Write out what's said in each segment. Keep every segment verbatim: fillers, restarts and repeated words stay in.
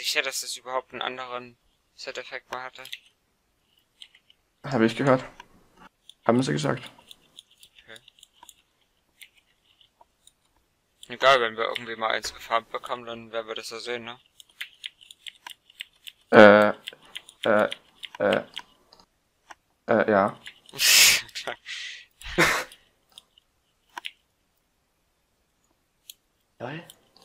sicher, dass es überhaupt einen anderen Set-Effekt mal hatte? Habe ich gehört. Haben sie gesagt. Okay. Egal, wenn wir irgendwie mal eins gefarmt bekommen, dann werden wir das ja sehen, ne? Äh, äh, äh, äh, ja. Geil.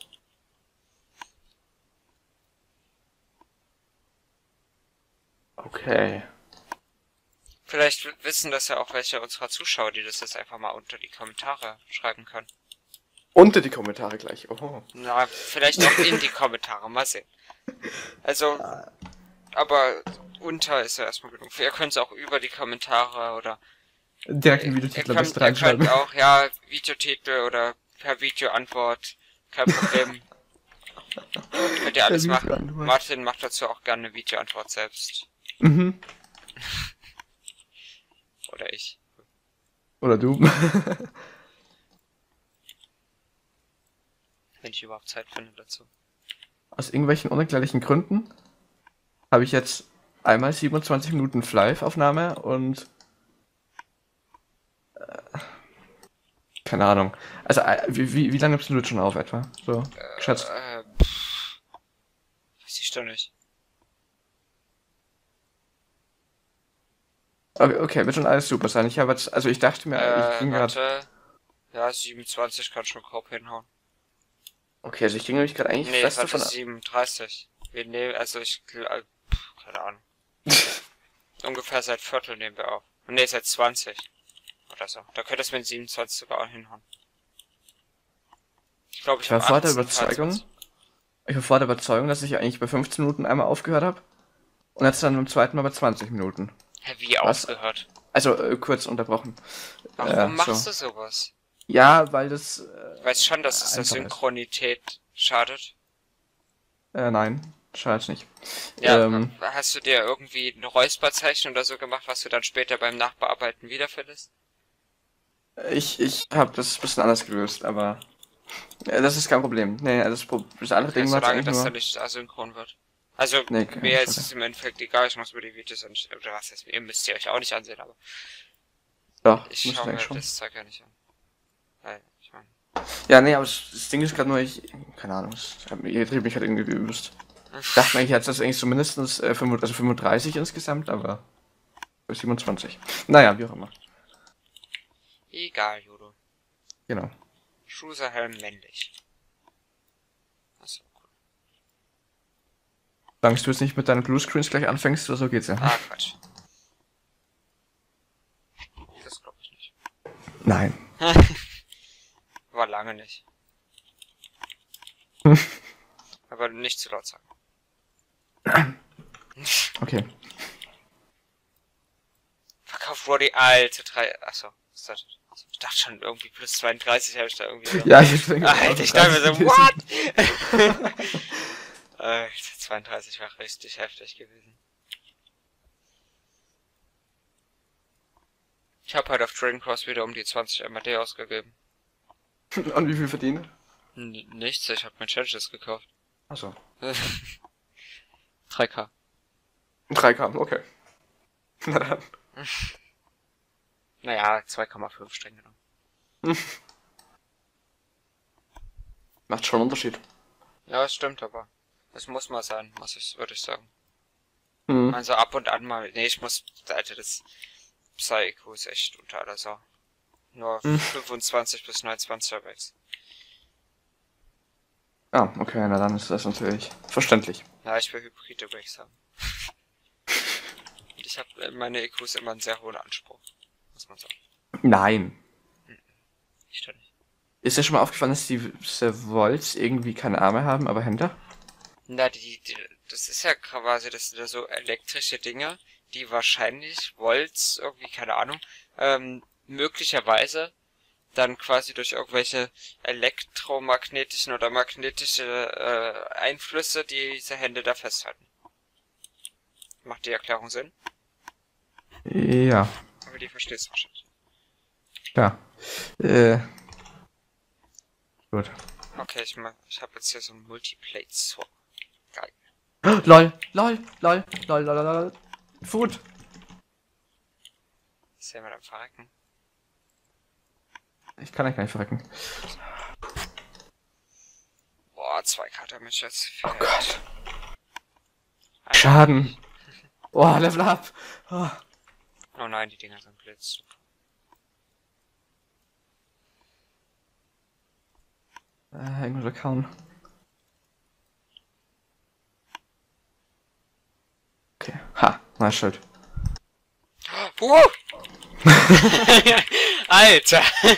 Okay. Vielleicht wissen das ja auch welche unserer Zuschauer, die das jetzt einfach mal unter die Kommentare schreiben können. Unter die Kommentare gleich. Oh. Na, vielleicht auch in die Kommentare, mal sehen. Also, aber unter ist ja erstmal genug. Ihr könnt es auch über die Kommentare oder Direkt Ihr, einen ihr, Videotitel könnt, am besten ihr könnt reinschreiben. auch, ja, Videotitel oder per Videoantwort, kein Problem. Könnt ihr alles Per machen. Videoantwort. Martin macht dazu auch gerne eine Videoantwort selbst. Mhm. Oder ich. Oder du. Wenn ich überhaupt Zeit finde dazu. Aus irgendwelchen unerklärlichen Gründen habe ich jetzt einmal siebenundzwanzig Minuten Live-Aufnahme und äh, keine Ahnung. Also äh, wie, wie, wie lange bist du jetzt schon auf etwa? So, geschätzt. Äh, pff, weiß ich doch nicht. Okay, okay, wird schon alles super sein. Ich habe jetzt, also ich dachte mir, ich Äh, ging gerade. warte. Ja, siebenundzwanzig kann schon grob hinhauen. Okay, also ich ging nämlich gerade eigentlich Nee, fest warte, davon. siebenunddreißig. Wir nehmen, also ich, äh, pff, keine Ahnung. Ungefähr seit Viertel nehmen wir auf. Nee, seit zwanzig. Oder so. Da könnte es mit siebenundzwanzig sogar auch hinhauen. Ich glaube, ich, Ich war habe vor der achtzehn, Überzeugung, dreiundzwanzig. ich war vor der Überzeugung, dass ich eigentlich bei fünfzehn Minuten einmal aufgehört habe und jetzt dann beim zweiten Mal bei zwanzig Minuten. Hä, wie Was? aufgehört? Also äh, kurz unterbrochen. Warum Äh, machst so. du sowas? Ja, weil das äh, Ich weiß schon, dass es der einfach ist. Synchronität schadet. Äh, nein, schade nicht. Ja, Ähm, hast du dir irgendwie ein Räusperzeichen oder so gemacht, was du dann später beim Nachbearbeiten wiederfindest? ich ich habe das ein bisschen anders gelöst, aber äh, das ist kein Problem. Nee, das, Pro- das andere Okay, Ding war jetzt solange eigentlich das nur. dann nicht asynchron wird. Also, Nee, keine mir ist Schade. es im Endeffekt egal, ich muss mir die Videos nicht, oder was heißt, ihr müsst ihr euch auch nicht ansehen, aber Doch, ich müsste schaue eigentlich mir schon. das Zeug ja nicht an. Weil, ich meine, Ja, nee, aber das, das Ding ist gerade nur, ich. Keine Ahnung, es hat mich irritiert mich halt irgendwie übelst. Ich dachte eigentlich, jetzt ist das eigentlich so mindestens äh, fünfunddreißig, also fünfunddreißig insgesamt, aber siebenundzwanzig. Naja, wie auch immer. egal, Judo. Genau. Schuserhelm männlich. Achso, cool. Solange du jetzt nicht mit deinen Bluescreens gleich anfängst, oder so geht's ja. Ah, Quatsch. Das glaube ich nicht. Nein. War lange nicht. Aber nicht zu laut sagen. Okay. Verkauft Roddy alte drei. Achso, ist das. Ich dachte schon irgendwie plus zweiunddreißig habe ich da irgendwie. So. Ja, ich denke. Alter, ich dachte mir so, what? Alter, zweiunddreißig war richtig heftig gewesen. Ich habe halt auf Dragon Cross wieder um die zwanzig M A D ausgegeben. Und wie viel verdienen? N nichts, ich habe mein Challenges gekauft. Achso. drei K. drei K, okay. Na dann. Naja, zwei Komma fünf streng genommen. Macht schon einen Unterschied. Ja, das stimmt, aber es muss mal sein, muss ich, würde ich sagen. Hm. Also ab und an mal. Nee, ich muss, Alter, das Psycho ist echt unter aller Sau. Nur Hm. fünfundzwanzig bis neunundzwanzig unterwegs. Ah, okay, na dann ist das natürlich verständlich. Ja, ich will Hybride, würde ich sagen. Und ich habe meine E Qs immer einen sehr hohen Anspruch, muss man sagen. Nein. Ich doch nicht. Ist dir schon mal aufgefallen, dass diese Volts irgendwie keine Arme haben, aber Hände? Na, die, die, das ist ja quasi, das sind ja so elektrische Dinge, die wahrscheinlich Volts, irgendwie, keine Ahnung, ähm, möglicherweise dann quasi durch irgendwelche elektromagnetischen oder magnetische äh, Einflüsse diese Hände da festhalten. Macht die Erklärung Sinn? Ja, Aber die verstehst du wahrscheinlich. ja. Äh. Gut. Okay, ich, mach, ich habe jetzt hier so ein Multiplate Swap. Geil. LOL, LOL, LOL, LOL, LOL, LOL. Food. Ist ja immer am Verrecken. Ich kann eigentlich gar nicht verrecken. Boah, zwei Karte mit jetzt. Oh Gott. Schaden. Oh, Level up. Oh. Oh nein, die Dinger sind blitz. Äh, irgendwo kauen. Okay. Ha, nice Schild. Uh! Alter!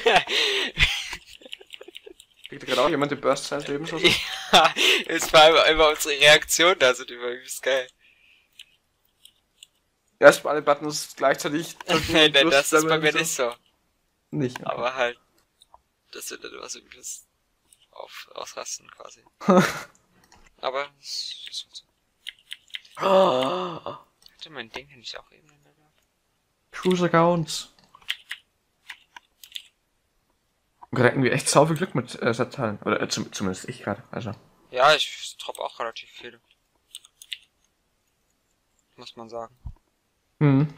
Kriegt gerade auch jemand den Burst seines Lebens oder so? Ja, es war immer, immer unsere Reaktion da, sind immer übelst geil. Erstmal alle Buttons gleichzeitig drücken. Nein, und das ist bei mir so. nicht so. Nicht. Okay. Aber halt, das wird dann immer so übelst auf, ausrasten quasi. Aber, das ist halt so. Oh. Hatte mein Ding hier nicht auch eben in der Lage? Cruiser Gauns. Gerade hatten wir echt sau viel Glück mit äh, Satteilen. Oder äh, zum, zumindest ich gerade. Also. Ja, ich droppe auch relativ viele. Muss man sagen. Mhm.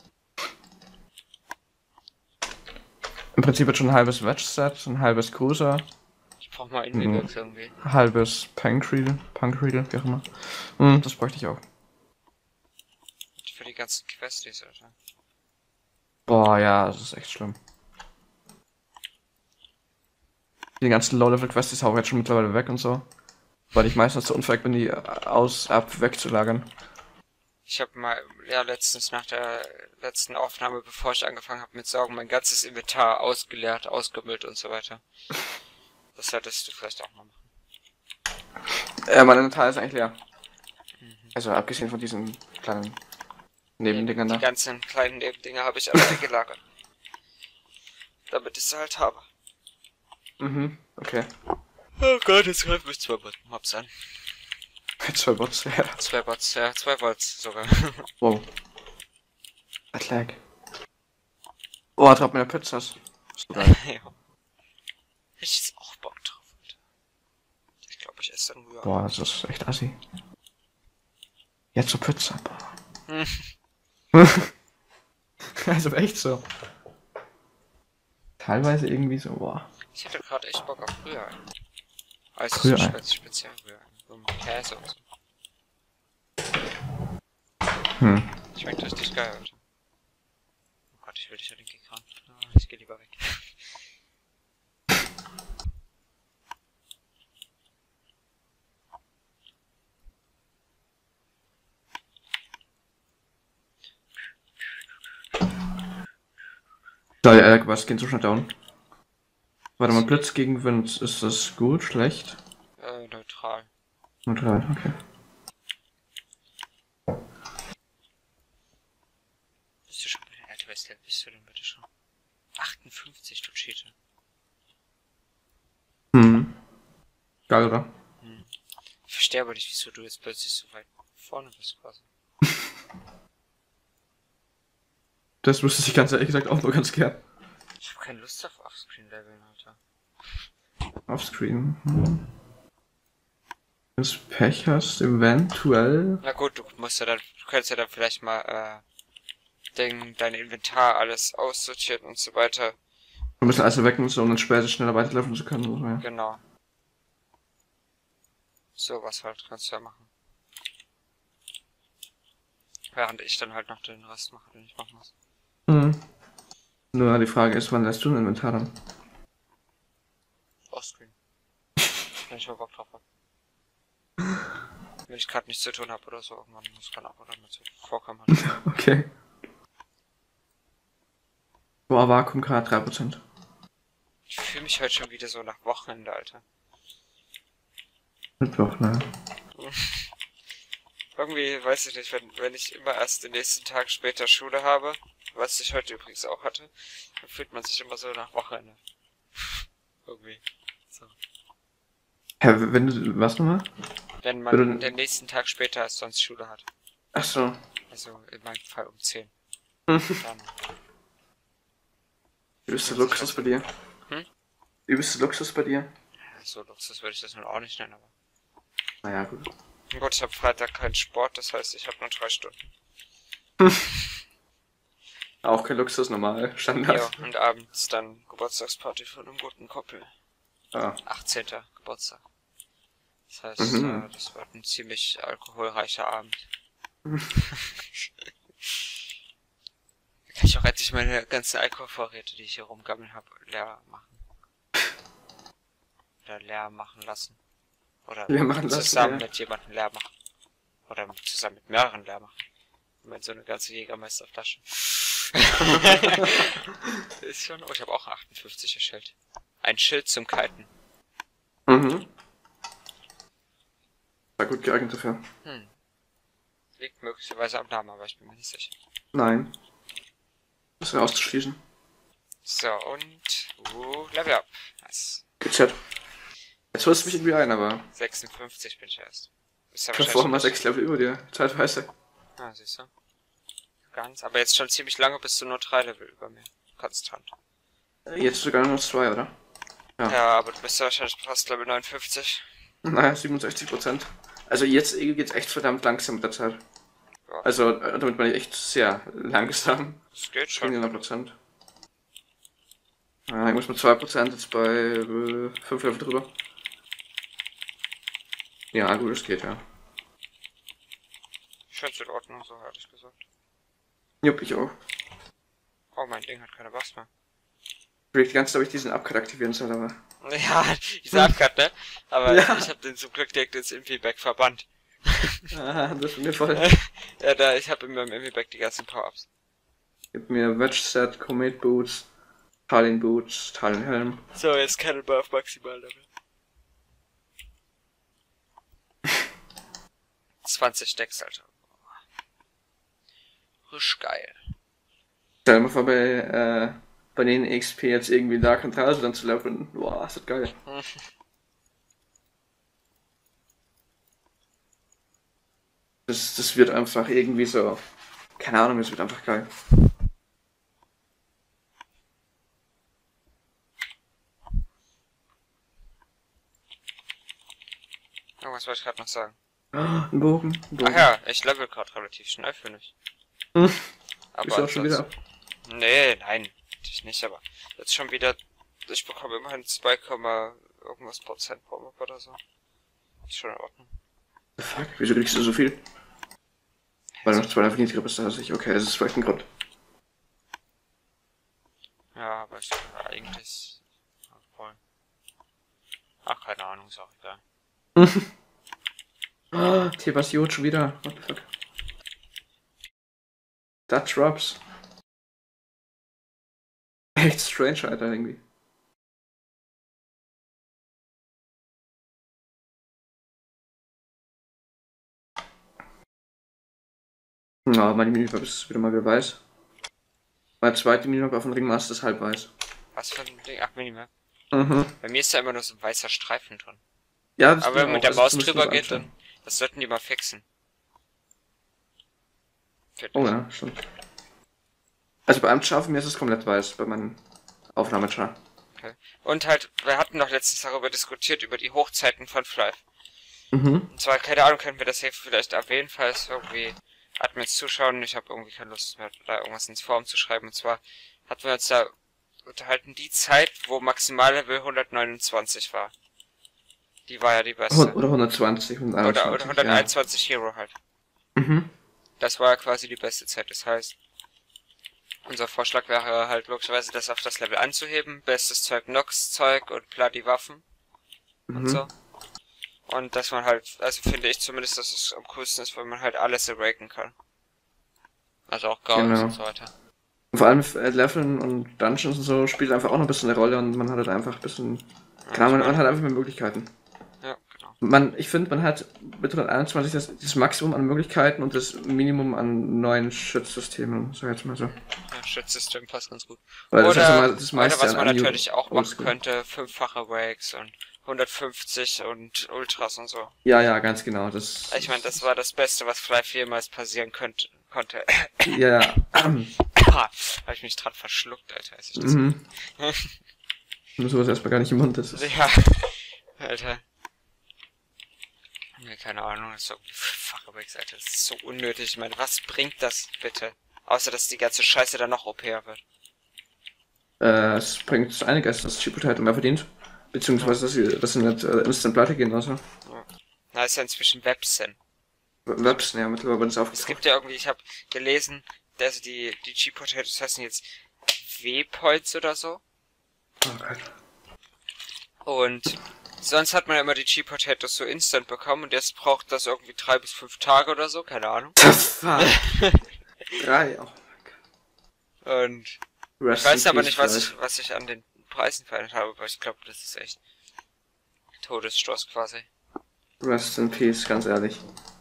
Im Prinzip wird schon ein halbes Wedge-Set, ein halbes Cruiser, Ich brauch mal Invibox Mhm. irgendwie. ein halbes Punk-Riedel, Punk-Riedel, wie auch immer. Mhm, das bräuchte ich auch. Für die ganzen Questies, Alter. Boah, ja, das ist echt schlimm. Die ganzen Low-Level-Quests hau ich jetzt schon mittlerweile weg und so. Weil ich meistens so unfähig bin, die aus, ab, wegzulagern. Ich habe mal, ja, letztens nach der letzten Aufnahme, bevor ich angefangen habe mit Saugen, mein ganzes Inventar ausgeleert, ausgemüllt und so weiter. Das solltest du vielleicht auch mal machen. Äh, mein Inventar ist eigentlich leer. Mhm. Also abgesehen von diesen kleinen Nebendingern Die da. ganzen kleinen Nebendinger habe ich alle eingelagert. Damit ich sie halt habe. Mhm, okay. Oh Gott, jetzt greifen mich zwei Mobs an. Zwei Bots, ja. Zwei Bots, ja, zwei Bots sogar. Wow. That lag. Oh, drauf mir Pizzas. So geil. Ja. Ich jetzt auch Bock drauf, Alter. Ich glaube, ich esse dann Rührei. Boah, das ist echt assi. Jetzt zur Pizza, boah. Hm. Also echt so. Teilweise irgendwie so, boah. Ich hätte gerade echt Bock auf Rührei. Also Rührei. so spez speziell Rührei. So mit Käse und so. Hm. Schmeckt richtig geil, Alter. Oh Gott, ich will dich ja den Kick ran. Ah, ich geh lieber weg. Da, ja, was geht so schnell down? Warte mal, Blitz gegen Wind, ist das gut, schlecht? Äh, neutral. Neutral, okay. Bist du schon bei der Erdweste? Bist du denn bitte schon? achtundfünfzig, du Cheater. Hm. Geil, oder? Hm. Ich verstehe aber nicht, wieso du jetzt plötzlich so weit vorne bist quasi. Das wüsste ich ganz ehrlich gesagt auch nur ganz gern. Ich hab keine Lust auf Offscreen-Leveln, Alter. Offscreen. Hm. Wenn du Pech hast, eventuell. Na gut, du musst ja dann, du könntest ja dann vielleicht mal, äh, dein, dein Inventar alles aussortieren und so weiter. Ein bisschen alles weg und so, um dann später schneller weiterlaufen zu können. Oder so, ja. Genau. So was halt kannst du ja machen. Während ich dann halt noch den Rest mache, den ich machen muss. Mhm. Nur die Frage ist, wann lässt du ein Inventar dann? Offscreen. Wenn ich mal Bock drauf hab. Wenn ich gerade nichts zu tun habe oder so, irgendwann muss kann auch damit so vorkommen halt. Okay. Boah, Vakuum gerade drei Prozent. Ich fühle mich heute schon wieder so nach Wochenende, Alter. Mittwoch, ne? Irgendwie, weiß ich nicht, wenn, wenn ich immer erst den nächsten Tag später Schule habe, was ich heute übrigens auch hatte, dann fühlt man sich immer so nach Wochenende. Irgendwie. So. Hä, wenn du, was nochmal? Wenn Würde- man den nächsten Tag später als sonst Schule hat. Ach so. Also in meinem Fall um zehn. Übelster Dann. Luxus bei dir. Hm? Übelster Luxus bei dir. So Luxus würde ich das nun auch nicht nennen, aber. Naja, gut. Gut, ich habe Freitag keinen Sport, das heißt, ich habe nur drei Stunden. Auch kein Luxus, normal, Standard. Ja, und abends dann Geburtstagsparty von einem guten Kumpel. Ah. achtzehnter Geburtstag. Das heißt, Mhm. äh, das wird ein ziemlich alkoholreicher Abend. Da kann ich auch endlich meine ganzen Alkoholvorräte, die ich hier rumgammeln habe, leer machen. Oder leer machen lassen. Oder Leer machen lassen, zusammen ja. mit jemandem leer machen. Oder zusammen mit mehreren leer machen. Ich meine, so eine ganze Jägermeisterflasche. Ist schon... Oh, ich habe auch ein achtundfünfziger Schild. Ein Schild zum Kiten. Mhm. War gut geeignet dafür. Hm. Liegt möglicherweise am Namen, aber ich bin mir nicht sicher. Nein. Das wäre auszuschließen. So, und... Uh, Level up. Nice. Gechat. Jetzt holst du mich irgendwie ein, aber... sechsundfünfzig bin ich erst. Ist ja Ich hab vorher mal wahrscheinlich... sechs Level über dir. Zeitweise. Ah, siehst du. Ganz. Aber jetzt schon ziemlich lange bist du nur drei Level über mir. Konstant. Jetzt sogar nur noch zwei, oder? Ja. Ja, aber du bist ja wahrscheinlich fast Level neunundfünfzig. Naja, siebenundsechzig Prozent. Also jetzt geht's echt verdammt langsam mit der Zeit. Ja. Also äh, damit meine ich echt sehr langsam. Das geht schon. hundert Prozent. Ja, ich muss mit zwei Prozent jetzt bei äh, fünf Level drüber. Ja, gut, es geht, ja. Ich find's in Ordnung, so ehrlich gesagt. Jupp, ich auch. Oh, mein Ding hat keine Bass mehr. Vielleicht die ganze Zeit, ob ich diesen Upgrade aktivieren soll, aber... Ja, dieser Abcut, ne? Aber Ja. ich hab den zum Glück direkt ins Infi-Back verbannt. Ah, das ist mir voll. Ja, da, ich hab in meinem Infi-Back die ganzen Power-Ups. Gib mir Wedge Set, Comet Boots, Talin Boots, Talin Helm. So, jetzt Cannonball auf Maximal-Level. zwanzig Stacks, Alter. Risch geil. Stell dir mal vor, bei, äh, bei den X P jetzt irgendwie Dark und Draußen dann zu leveln. Boah, ist das geil. Das, das wird einfach irgendwie so... Keine Ahnung, das wird einfach geil. Irgendwas wollte ich gerade noch sagen. Ah, ein Bogen. Ein Bogen. Ach ja, ich level gerade relativ schnell, finde ich. Hm. Aber Bist du auch schon wieder ansonsten- Nee, nein, natürlich nicht, aber jetzt schon wieder, ich bekomme immerhin zwei, irgendwas Prozent pro Map oder so. Ist schon in Ordnung. Fuck, wieso kriegst du so viel? Weil du noch zwei Level niedriger bist als ich. Okay, das ist vielleicht ein Grund. Ja, aber ich bin eigentlich voll. Ach, keine Ahnung, ist auch egal. Ah, Tebas Jod schon wieder. What the fuck? That drops. Echt strange, Alter, irgendwie. Ja, meine Minimap ist wieder mal wieder weiß. Meine zweite Minimap auf dem Ringmaster ist halb weiß. Was für ein Ding? Ach, Minimap. Mhm. Bei mir ist da immer nur so ein weißer Streifen drin. Ja, das Aber bin wenn man mit auch. der Also Maus zumindest drüber muss geht, einstellen. dann, das sollten die mal fixen. Finde Oh ich. ja, stimmt. Also bei einem Schafen mir ist es komplett weiß, bei meinem Aufnahmechar. Okay. Und halt, wir hatten noch letztens darüber diskutiert, über die Hochzeiten von Flive. Mhm. Und zwar, keine Ahnung, können wir das hier vielleicht erwähnen, falls irgendwie Admins zuschauen. Ich habe irgendwie keine Lust mehr, da irgendwas ins Forum zu schreiben. Und zwar hatten wir uns da unterhalten, die Zeit, wo Maximallevel hundertneunundzwanzig war. Die war ja die beste. Oder hundertzwanzig, hunderteinundzwanzig. Oder, oder hunderteinundzwanzig Hero halt. Ja. Mhm. Das war ja quasi die beste Zeit. Das heißt, unser Vorschlag wäre halt logischerweise, das auf das Level anzuheben. Bestes Zeug, Nox-Zeug und Bloody Waffen. Und Mhm. so. Und dass man halt, also finde ich zumindest, dass es am coolsten ist, weil man halt alles eraken kann. Also auch Gauns Genau. und so weiter. Vor allem äh, Leveln und Dungeons und so spielt einfach auch noch ein bisschen eine Rolle und man hat halt einfach ein bisschen... Ja, Klar, man, ich man mein- hat einfach mehr Möglichkeiten. Ja, genau. Man, ich finde, man hat mit hunderteinundzwanzig das, das Maximum an Möglichkeiten und das Minimum an neuen Schutzsystemen, sag ich jetzt mal so. Ja, Schutzsystem passt ganz gut. Weil das Oder, ist immer das oder meiste was man an natürlich auch machen Oldschool. könnte, fünffache Wakes und hundertfünfzig und Ultras und so. Ja, ja, ganz genau. Das, Ich meine, das war das Beste, was vielleicht jemals passieren könnte, konnte. Ja, ja. Hab ich mich dran verschluckt, Alter. Als ich das Mhm. Nur sowas erstmal gar nicht im Mund. Das ist... Ja, Alter. Ja, keine Ahnung, das ist irgendwie fünffache Wechselte. Das ist so unnötig. Ich meine, was bringt das bitte? Außer, dass die ganze Scheiße dann noch O P-er wird. Äh, es bringt einiges, dass Cheap Potato mehr verdient. Beziehungsweise, dass sie, dass sie nicht äh, instant pleite gehen lassen. Ja. Na, ist ja inzwischen Websen. Websen, ja, mittlerweile ist es aufgetaucht. Es gibt ja irgendwie, ich habe gelesen, dass die, die Cheap Potatoes heißen jetzt W-Points oder so. Oh Gott. Und sonst hat man ja immer die Cheap Potatoes so instant bekommen und jetzt braucht das irgendwie drei bis fünf Tage oder so, keine Ahnung. Drei, oh mein Gott. Und ich weiß aber nicht, was ich, was ich an den Preisen verändert habe, aber ich glaube, das ist echt Todesstoß quasi. Rest in Peace, ganz ehrlich.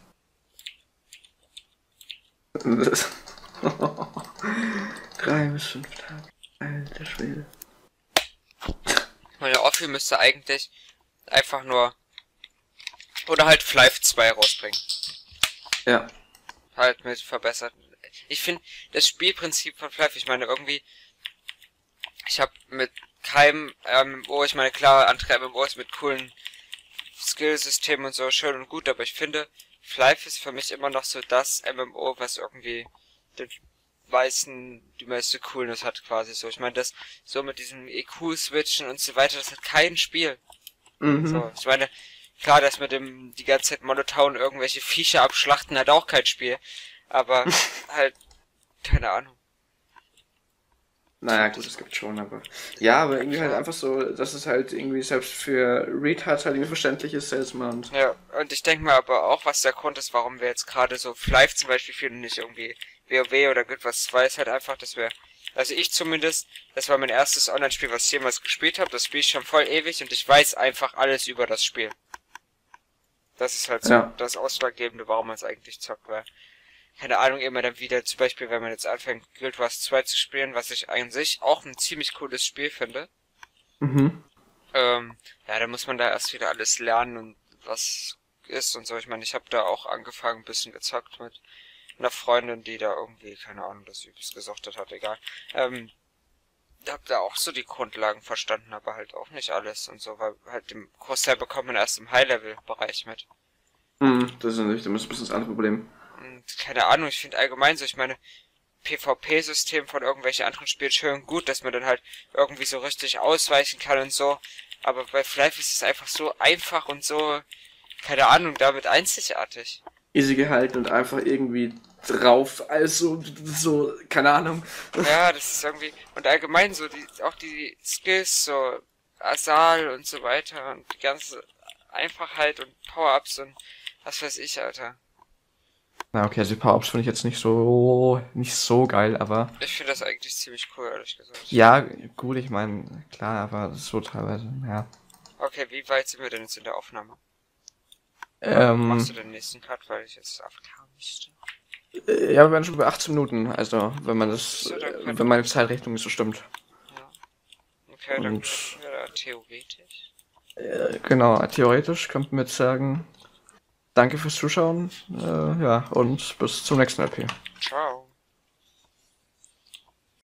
Drei bis fünf Tage. Alter Schwede. Meine Offi müsste eigentlich einfach nur oder halt Flife zwei rausbringen. Ja. Halt mit verbesserten. Ich finde das Spielprinzip von Flife, ich meine irgendwie, ich habe mit keinem M M O, ich meine klar, andere M M Os mit coolen Skillsystemen und so, schön und gut, aber ich finde, Flife ist für mich immer noch so das M M O, was irgendwie den weißen, die meiste Coolness hat quasi so. Ich meine, das so mit diesem E Q-Switchen und so weiter, das hat kein Spiel. Mhm. So, ich meine, klar, das mit dem die ganze Zeit monoton irgendwelche Viecher abschlachten hat auch kein Spiel. Aber halt, keine Ahnung. Naja, gut, es gibt schon, aber. Ja, aber irgendwie halt einfach so, dass es halt irgendwie selbst für Retards halt irgendwie verständlich ist, selbst mal. Und Ja, und ich denke mal aber auch, was der Grund ist, warum wir jetzt gerade so Flife zum Beispiel für nicht irgendwie WoW oder Guild Wars zwei ist halt einfach, dass wir, also ich zumindest, das war mein erstes Online-Spiel, was ich jemals gespielt habe, das spiele ich schon voll ewig und ich weiß einfach alles über das Spiel. Das ist halt so Ja. das Ausschlaggebende, warum man es eigentlich zockt, weil, keine Ahnung, immer dann wieder, zum Beispiel, wenn man jetzt anfängt, Guild Wars zwei zu spielen, was ich an sich auch ein ziemlich cooles Spiel finde, Mhm. ähm, ja, dann muss man da erst wieder alles lernen und was ist und so. Ich meine, ich habe da auch angefangen, ein bisschen gezockt mit einer Freundin, die da irgendwie, keine Ahnung, das übelst gesuchtet hat, egal. Ähm, hab da auch so die Grundlagen verstanden, aber halt auch nicht alles und so, weil halt im Großteil bekommt man erst im High-Level-Bereich mit. Mhm, das ist natürlich, das ist ein bisschen das andere Problem. Und keine Ahnung, ich finde allgemein so, ich meine, PvP-System von irgendwelchen anderen Spielen schön gut, dass man dann halt irgendwie so richtig ausweichen kann und so. Aber bei Flife ist es einfach so einfach und so, keine Ahnung, damit einzigartig. Easy gehalten und einfach irgendwie drauf, also so, keine Ahnung. Ja, das ist irgendwie, und allgemein so, die, auch die Skills, so Asal und so weiter und die ganze Einfachheit und Power-Ups und was weiß ich, Alter. Na okay, also die Power-Ups finde ich jetzt nicht so, nicht so geil, aber Ich finde das eigentlich ziemlich cool, ehrlich gesagt. ja, gut, ich meine, klar, aber so teilweise, ja. Okay, wie weit sind wir denn jetzt in der Aufnahme? Ähm, Machst du den nächsten Cut, weil ich jetzt aufkamen müsste? äh, ja, wir werden schon bei achtzehn Minuten, also wenn man das, So, dann äh, können- wenn meine Zeitrechnung nicht so stimmt. Ja. Okay, dann Und- könnten wir da theoretisch. Äh, genau, theoretisch könnten wir jetzt sagen, danke fürs Zuschauen, äh, ja, und bis zum nächsten L P. Ciao.